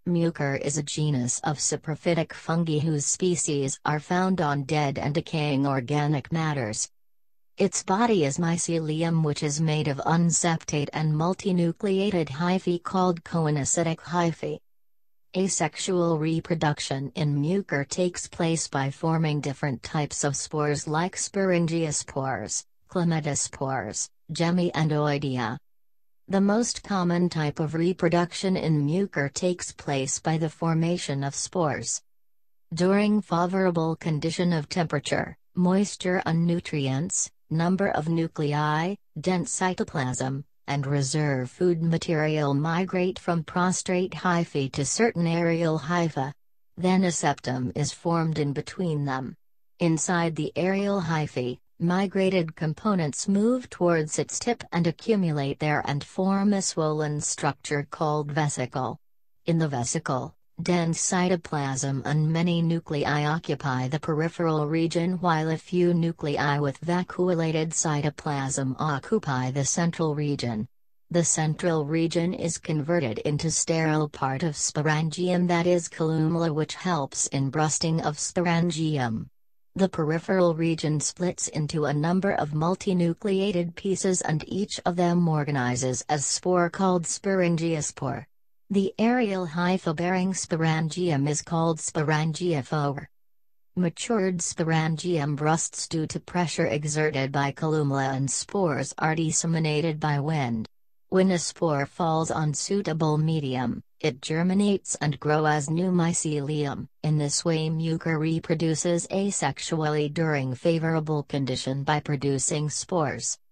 Mucor is a genus of saprophytic fungi whose species are found on dead and decaying organic matters. Its body is mycelium, which is made of unseptate and multinucleated hyphae called coenacidic hyphae. Asexual reproduction in Mucor takes place by forming different types of spores like sporangiospores, clematospores, gemmi and oidea. The most common type of reproduction in Mucor takes place by the formation of spores. During favorable condition of temperature, moisture and nutrients, number of nuclei, dense cytoplasm, and reserve food material migrate from prostrate hyphae to certain aerial hyphae. Then a septum is formed in between them. Inside the aerial hyphae, migrated components move towards its tip and accumulate there and form a swollen structure called vesicle. In the vesicle, dense cytoplasm and many nuclei occupy the peripheral region, while a few nuclei with vacuolated cytoplasm occupy the central region. The central region is converted into sterile part of sporangium, that is columella, which helps in bursting of sporangium. The peripheral region splits into a number of multinucleated pieces and each of them organizes as spore called sporangiospore. The aerial hypha-bearing sporangium is called sporangiophore. Matured sporangium bursts due to pressure exerted by columella, and spores are disseminated by wind. When a spore falls on suitable medium, it germinates and grows as new mycelium. In this way, Mucor reproduces asexually during favorable condition by producing spores.